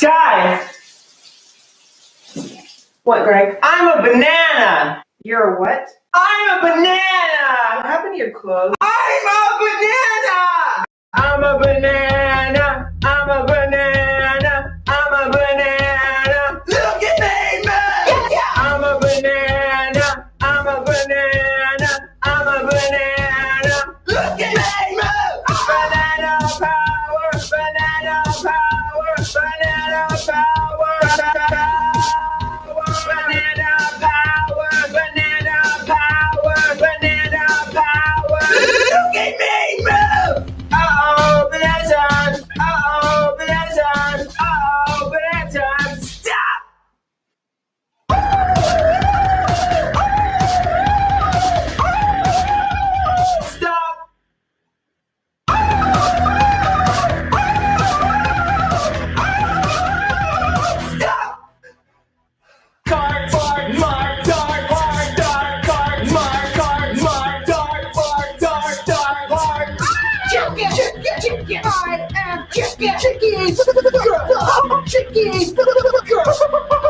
Sky! What, Greg? I'm a banana! You're a what? I'm a banana! What happened to your clothes? I'm a banana! I'm a banana! I'm a banana! I'm a banana! Look at me, man! I'm a banana! I'm a banana! I'm a banana! Look at me, man! Banana power! Banana power! Banana power! Banana power! Banana power! Banana power! Look at me move! Uh-oh, banana time! Uh-oh, banana time! Uh-oh, banana time! Stop! Stop! Card, mark, mark, dark, mark, dark, card, mark, card, mark, dark, mark, dark, dark, mark. Chicken, chicken, chicken. I am chicken, chicken. Chicken, girl.